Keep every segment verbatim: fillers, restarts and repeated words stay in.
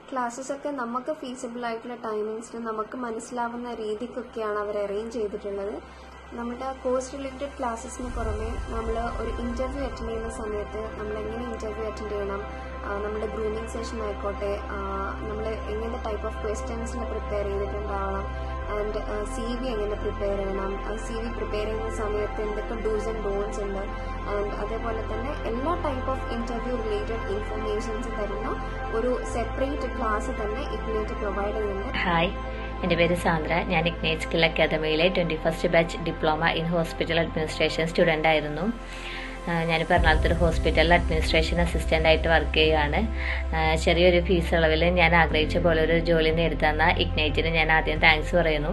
Classes ഒക്കെ നമുക്ക് feasible ആയിട്ടുള്ള ടൈമിങ്സിൽ നമുക്ക് മനസ്സിലാവുന്ന രീതിക്കൊക്കെയാണ് അവർ അറേഞ്ച് ചെയ്തിട്ടുള്ളത്. നമ്മുടെ കോഴ്സ് റിലേറ്റഡ് ക്ലാസ്സസിന് പുറമെ നമ്മൾ ഒരു ഇൻ്റർവ്യൂ അറ്റൻഡ് ചെയ്യുന്ന സമയത്ത് നമ്മൾ എങ്ങനെ ഇൻ്റർവ്യൂ അറ്റൻഡ് ചെയ്യണം, നമ്മുടെ ഗ്രൂമിങ് സെഷൻ ആയിക്കോട്ടെ, നമ്മൾ എങ്ങനത്തെ ടൈപ്പ് ഓഫ് ക്വസ്റ്റ്യൻസിന് പ്രിപ്പയർ ചെയ്തിട്ടുണ്ടാവണം, ആൻഡ് സി വി എങ്ങനെ പ്രിപ്പയർ ചെയ്യണം, സി വി പ്രിപ്പയർ ചെയ്യുന്ന സമയത്ത് എന്തൊക്കെ ഡൂസ് ആൻഡ് ഡോൺസ് ഉണ്ട്, ആൻഡ് അതേപോലെ തന്നെ എല്ലാ type of interview related informations തരുന്ന ഒരു സെപ്പറേറ്റ് ക്ലാസ് തന്നെ ഇഗ്നൈറ്റ് പ്രൊവൈഡ് ചെയ്യുന്നുണ്ട്. ഹായ്, എൻ്റെ പേര് സാന്ദ്ര. ഞാൻ ഇഗ്നൈറ്റ് സ്കിൽ അക്കാദമിയിലെ twenty first batch diploma in hospital administration student ആയിരുന്നു. ഞാനിപ്പോൾ എറണാകുളത്തൊരു ഹോസ്പിറ്റലിൽ അഡ്മിനിസ്ട്രേഷൻ അസിസ്റ്റൻ്റ് ആയിട്ട് വർക്ക് ചെയ്യുകയാണ്. ചെറിയൊരു ഫീസ് അളവിൽ ഞാൻ ആഗ്രഹിച്ച പോലെ ഒരു ജോലി നേടിത്തന്ന ഇഗ്നൈറ്റിന് ഞാൻ ആദ്യം താങ്ക്സ് പറയുന്നു.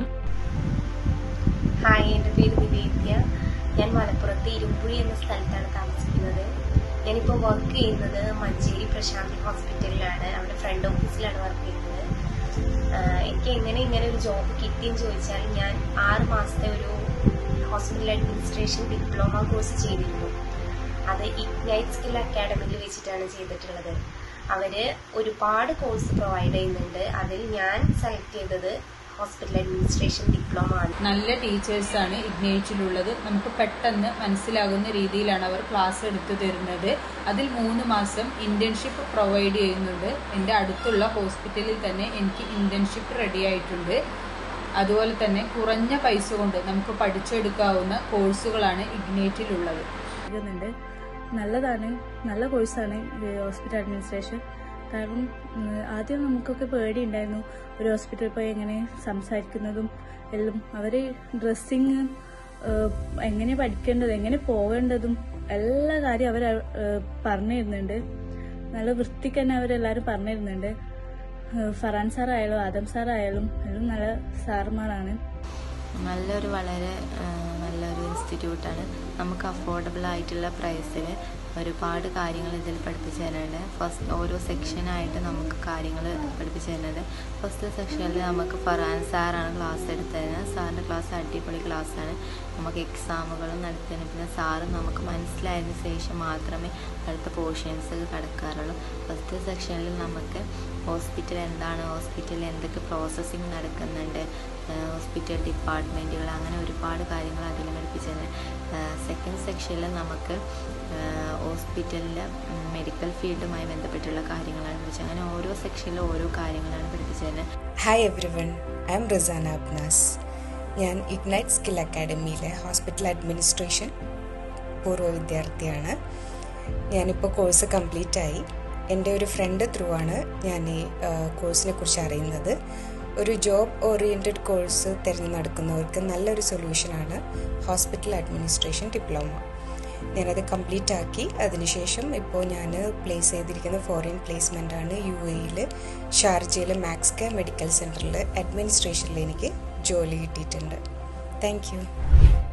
ഹായ്, എൻ്റെ പേര് നിവേദ്യ. ഞാൻ മലപ്പുറത്ത് ഇരുമ്പുഴി എന്ന സ്ഥലത്താണ് താമസിക്കുന്നത്. ഞാനിപ്പോൾ വർക്ക് ചെയ്യുന്നത് മഞ്ചേരി പ്രശാന്തി ഹോസ്പിറ്റലിലാണ്. അവിടെ ഫ്രണ്ട് ഓഫീസിലാണ് വർക്ക് ചെയ്യുന്നത്. എനിക്ക് എങ്ങനെ ഇങ്ങനെ ഒരു ജോബ് കിട്ടിയെന്ന് ചോദിച്ചാൽ, ഞാൻ ആറ് മാസത്തെ ഒരു ഹോസ്പിറ്റൽ അഡ്മിനിസ്ട്രേഷൻ ഡിപ്ലോമ കോഴ്സ് ചെയ്തിരുന്നു. അത് ഇഗ്നൈറ്റ് സ്കിൽ അക്കാഡമിയിൽ വെച്ചിട്ടാണ് ചെയ്തിട്ടുള്ളത്. അവര് ഒരുപാട് കോഴ്സ് പ്രൊവൈഡ് ചെയ്യുന്നുണ്ട്. അതിൽ ഞാൻ സെലക്ട് ചെയ്തത് ഹോസ്പിറ്റൽ അഡ്മിനിസ്ട്രേഷൻ ഡിപ്ലോമ ആണ്. നല്ല ടീച്ചേഴ്സാണ് ഇഗ്നൈറ്റിലുള്ളത്. നമുക്ക് പെട്ടെന്ന് മനസ്സിലാകുന്ന രീതിയിലാണ് അവർ ക്ലാസ് എടുത്തു തരുന്നത്. അതിൽ മൂന്ന് മാസം ഇന്റേൺഷിപ്പ് പ്രൊവൈഡ് ചെയ്യുന്നുണ്ട്. എൻ്റെ അടുത്തുള്ള ഹോസ്പിറ്റലിൽ തന്നെ എനിക്ക് ഇന്റേൺഷിപ്പ് റെഡി ആയിട്ടുണ്ട്. അതുപോലെ തന്നെ കുറഞ്ഞ പൈസ കൊണ്ട് നമുക്ക് പഠിച്ചെടുക്കാവുന്ന കോഴ്സുകളാണ് ഇഗ്നൈറ്റിലുള്ളത്. നല്ലതാണ്, നല്ല കോഴ്സാണ് ഹോസ്പിറ്റൽ അഡ്മിനിസ്ട്രേഷൻ. കാരണം ആദ്യം നമുക്കൊക്കെ പേടിയുണ്ടായിരുന്നു ഒരു ഹോസ്പിറ്റലിൽ പോയി എങ്ങനെ സംസാരിക്കുന്നതും എല്ലാം. അവർ ഡ്രസ്സിങ്, എങ്ങനെ പഠിക്കേണ്ടത്, എങ്ങനെ പോകേണ്ടതും എല്ലാ കാര്യം അവർ പറഞ്ഞു തരുന്നുണ്ട്. നല്ല വൃത്തിക്ക് തന്നെ അവരെല്ലാവരും പറഞ്ഞു തരുന്നുണ്ട്. ഫറാൻ സാറായാലും ആദം സാറായാലും എല്ലാം നല്ല സാറുമാരാണ്. നല്ലൊരു വളരെ നല്ലൊരു ഇൻസ്റ്റിറ്റ്യൂട്ടാണ്. നമുക്ക് അഫോർഡബിൾ ആയിട്ടുള്ള പ്രൈസിൽ ഒരുപാട് കാര്യങ്ങൾ ഇതിൽ പഠിപ്പിച്ചു തരുന്നുണ്ട്. ഫസ്റ്റ് ഓരോ സെക്ഷനായിട്ട് നമുക്ക് കാര്യങ്ങൾ പഠിപ്പിച്ചു തരുന്നുണ്ട്. ഫസ്റ്റ് സെക്ഷനിൽ നമുക്ക് ഫറാൻ സാറാണ് ക്ലാസ് എടുത്തത്. സാറിൻ്റെ ക്ലാസ് അടിപൊളി ക്ലാസ്സാണ്. നമുക്ക് എക്സാമുകളും നടത്തുന്നത്. പിന്നെ സാറ് നമുക്ക് മനസ്സിലായതിനു ശേഷം മാത്രമേ അടുത്ത പോർഷൻസ് കടക്കാറുള്ളൂ. ഫസ്റ്റ് സെക്ഷനിൽ നമുക്ക് ഹോസ്പിറ്റൽ എന്താണ്, ഹോസ്പിറ്റലിൽ എന്തൊക്കെ പ്രോസസ്സിങ് നടക്കുന്നുണ്ട്, ഹോസ്പിറ്റൽ ഡിപ്പാർട്ട്മെൻറ്റുകൾ, അങ്ങനെ ഒരുപാട് കാര്യങ്ങൾ അതിൽ പഠിപ്പിച്ചത്. സെക്കൻഡ് സെക്ഷനിൽ നമുക്ക് ഹോസ്പിറ്റലിലെ മെഡിക്കൽ ഫീൽഡുമായി ബന്ധപ്പെട്ടുള്ള കാര്യങ്ങളാണ് പഠിച്ചത്. അങ്ങനെ ഓരോ സെക്ഷനിലും ഓരോ കാര്യങ്ങളാണ് പഠിപ്പിച്ചത്. Hi everyone, I'm Rizana Abnas. ഞാൻ ഇഗ്നൈറ്റ് സ്കിൽ അക്കാഡമിയിലെ ഹോസ്പിറ്റൽ അഡ്മിനിസ്ട്രേഷൻ പൂർവ്വ വിദ്യാർത്ഥിയാണ്. ഞാനിപ്പോൾ കോഴ്സ് കംപ്ലീറ്റ് ആയി. എൻ്റെ ഒരു ഫ്രണ്ട് ത്രൂ ആണ് ഞാൻ ഈ കോഴ്സിനെ കുറിച്ച് അറിയുന്നത്. ഒരു ജോബ് ഓറിയൻറ്റഡ് കോഴ്സ് തിരഞ്ഞെടുക്കുന്നവർക്ക് നല്ലൊരു സൊല്യൂഷനാണ് ഹോസ്പിറ്റൽ അഡ്മിനിസ്ട്രേഷൻ ഡിപ്ലോമ. ഞാനത് കംപ്ലീറ്റ് ആക്കി. അതിനുശേഷം ഇപ്പോൾ ഞാൻ പ്ലേസ് ചെയ്തിരിക്കുന്ന ഫോറിൻ പ്ലേസ്മെൻ്റാണ് യു എയിൽ ഷാർജയിൽ മാക്സ് കെയർ മെഡിക്കൽ സെൻറ്ററിൽ അഡ്മിനിസ്ട്രേഷനിൽ എനിക്ക് ജോലി കിട്ടിയിട്ടുണ്ട്. Thank U.